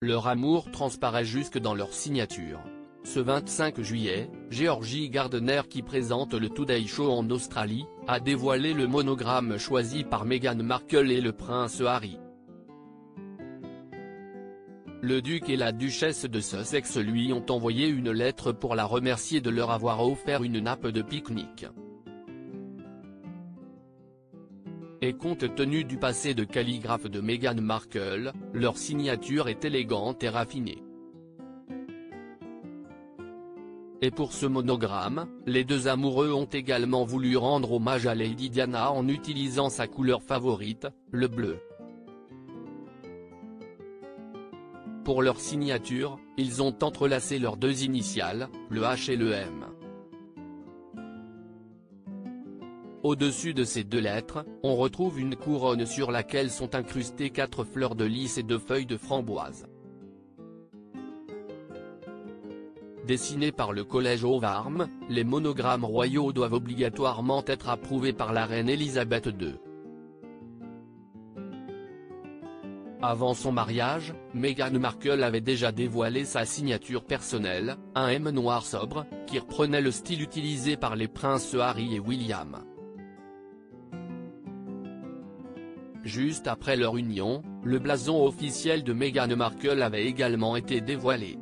leur amour transparaît jusque dans leur signature. Ce 25 juillet, Georgie Gardner, qui présente le Today Show en Australie, a dévoilé le monogramme choisi par Meghan Markle et le prince Harry. Le duc et la duchesse de Sussex lui ont envoyé une lettre pour la remercier de leur avoir offert une nappe de pique-nique. Et compte tenu du passé de calligraphe de Meghan Markle, leur signature est élégante et raffinée. Et pour ce monogramme, les deux amoureux ont également voulu rendre hommage à Lady Diana en utilisant sa couleur favorite, le bleu. Pour leur signature, ils ont entrelacé leurs deux initiales, le H et le M. Au-dessus de ces deux lettres, on retrouve une couronne sur laquelle sont incrustées 4 fleurs de lys et 2 feuilles de framboise. Dessinés par le collège Ovarm, les monogrammes royaux doivent obligatoirement être approuvés par la reine Elisabeth II. Avant son mariage, Meghan Markle avait déjà dévoilé sa signature personnelle, un M noir sobre, qui reprenait le style utilisé par les princes Harry et William. Juste après leur union, le blason officiel de Meghan Markle avait également été dévoilé.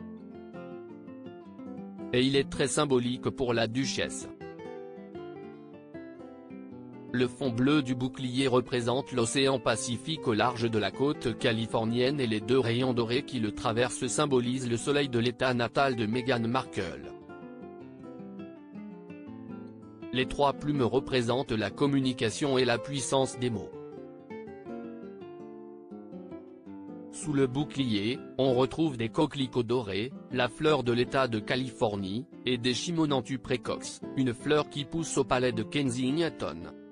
Et il est très symbolique pour la duchesse. Le fond bleu du bouclier représente l'océan Pacifique au large de la côte californienne et les 2 rayons dorés qui le traversent symbolisent le soleil de l'état natal de Meghan Markle. Les 3 plumes représentent la communication et la puissance des mots. Sous le bouclier, on retrouve des coquelicots dorés, la fleur de l'État de Californie, et des Chimonanthus précox, une fleur qui pousse au palais de Kensington.